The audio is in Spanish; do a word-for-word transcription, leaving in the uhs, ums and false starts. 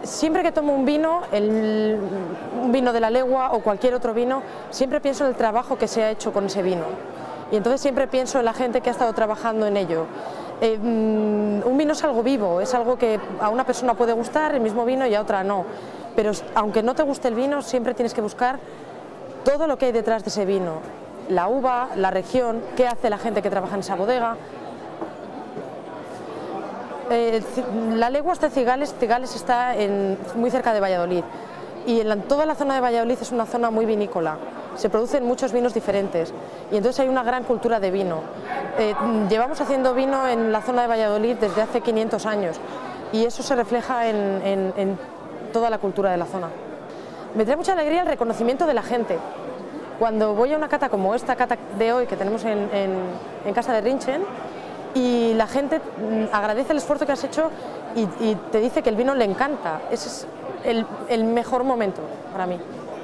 Siempre que tomo un vino, el, un vino de la legua o cualquier otro vino, siempre pienso en el trabajo que se ha hecho con ese vino. Y entonces siempre pienso en la gente que ha estado trabajando en ello. Eh, un vino es algo vivo, es algo que a una persona puede gustar, el mismo vino, y a otra no. Pero aunque no te guste el vino, siempre tienes que buscar todo lo que hay detrás de ese vino. La uva, la región, qué hace la gente que trabaja en esa bodega. Eh, la legua está en Cigales, Cigales está en, muy cerca de Valladolid, y en la, toda la zona de Valladolid es una zona muy vinícola, se producen muchos vinos diferentes y entonces hay una gran cultura de vino. Eh, llevamos haciendo vino en la zona de Valladolid desde hace quinientos años y eso se refleja en, en, en toda la cultura de la zona. Me trae mucha alegría el reconocimiento de la gente. Cuando voy a una cata como esta cata de hoy que tenemos en, en, en Casa de Rinchen, y la gente agradece el esfuerzo que has hecho y, y te dice que el vino le encanta. Ese es el, el mejor momento para mí.